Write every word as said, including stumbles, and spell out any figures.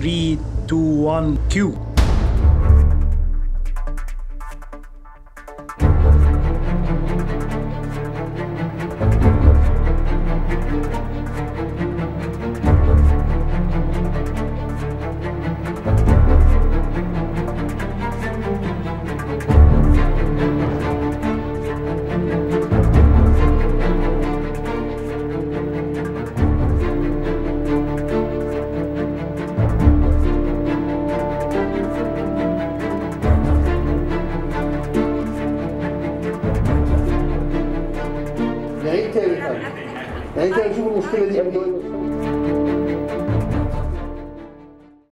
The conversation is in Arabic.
ثلاثة اتنين واحد كيو. يعني انت يعني انت شوف المشكله دي